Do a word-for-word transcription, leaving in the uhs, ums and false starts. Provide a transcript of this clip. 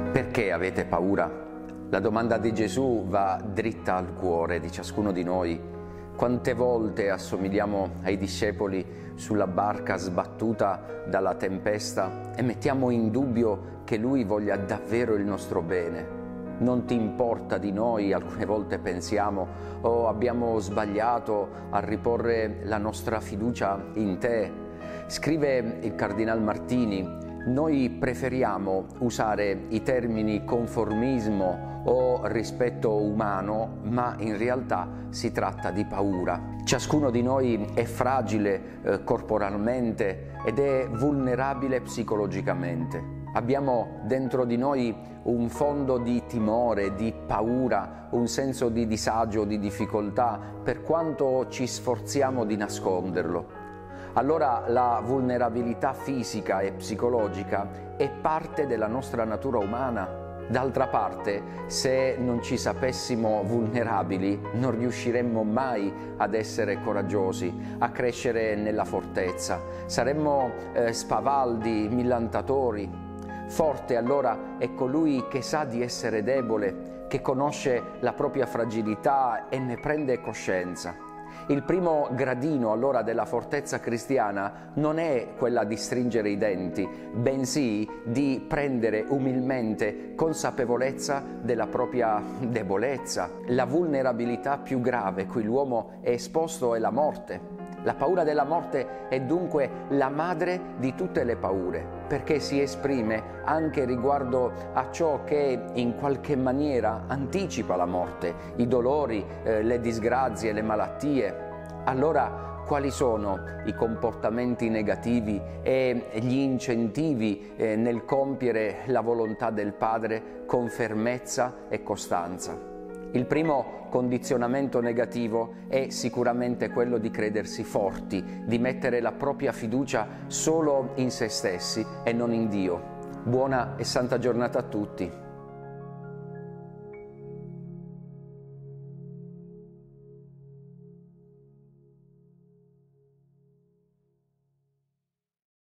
Perché avete paura? La domanda di Gesù va dritta al cuore di ciascuno di noi. Quante volte assomigliamo ai discepoli sulla barca sbattuta dalla tempesta e mettiamo in dubbio che Lui voglia davvero il nostro bene. Non ti importa di noi, alcune volte pensiamo, o abbiamo sbagliato a riporre la nostra fiducia in te. Scrive il Cardinal Martini: noi preferiamo usare i termini conformismo o rispetto umano, ma in realtà si tratta di paura. Ciascuno di noi è fragile eh, corporalmente ed è vulnerabile psicologicamente. Abbiamo dentro di noi un fondo di timore, di paura, un senso di disagio, di difficoltà, per quanto ci sforziamo di nasconderlo. Allora la vulnerabilità fisica e psicologica è parte della nostra natura umana. D'altra parte, se non ci sapessimo vulnerabili, non riusciremmo mai ad essere coraggiosi, a crescere nella fortezza. Saremmo eh, spavaldi, millantatori. Forte allora è colui che sa di essere debole, che conosce la propria fragilità e ne prende coscienza. Il primo gradino allora della fortezza cristiana non è quella di stringere i denti, bensì di prendere umilmente consapevolezza della propria debolezza. La vulnerabilità più grave cui l'uomo è esposto è la morte. La paura della morte è dunque la madre di tutte le paure, perché si esprime anche riguardo a ciò che in qualche maniera anticipa la morte, i dolori, eh, le disgrazie, le malattie. Allora, quali sono i comportamenti negativi e gli incentivi eh, nel compiere la volontà del Padre con fermezza e costanza? Il primo condizionamento negativo è sicuramente quello di credersi forti, di mettere la propria fiducia solo in se stessi e non in Dio. Buona e santa giornata a tutti.